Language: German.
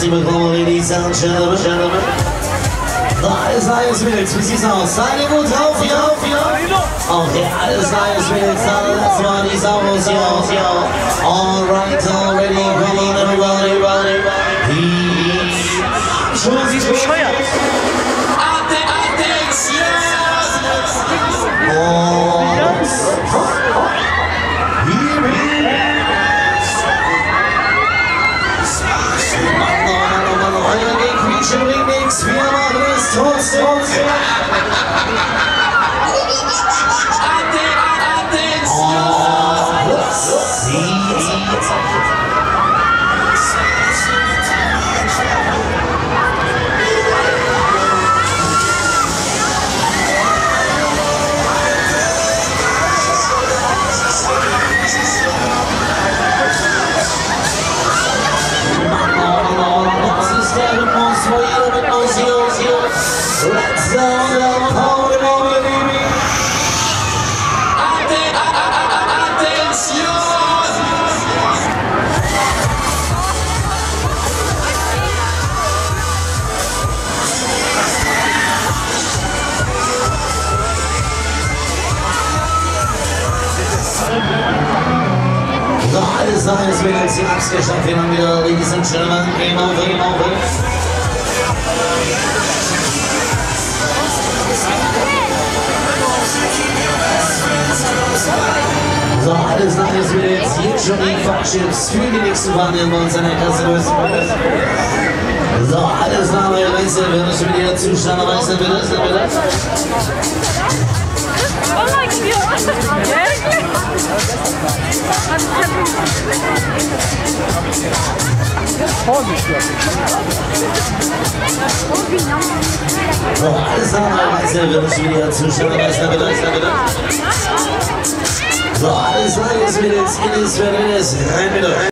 herzlich willkommen, Ladies and Gentlemen. Alles Neues Wild, wie sieht's aus? Seid ihr gut drauf hier? Okay, alles Neues Wild, lass mal die Sau raus hier. Alright, already, come on everybody. Schon sieht's bescheuert. Wir machen es trotzdem. Let's go, party, baby. So, alles wird jetzt hier abgeschafft. Wir haben wieder, Ladies and Gentlemen, Game over. So, alles wird jetzt hier schon die Fahrchips für die nächsten Wandeln bei uns an der Kasse lösen. So, alles weißt du, wenn ich mit dir Zustand, weißt du, bitte. So, alles weißt du, wenn ich mit dir Zustand, weißt du, bitte. So, alles wird jetzt in das Rennen rein.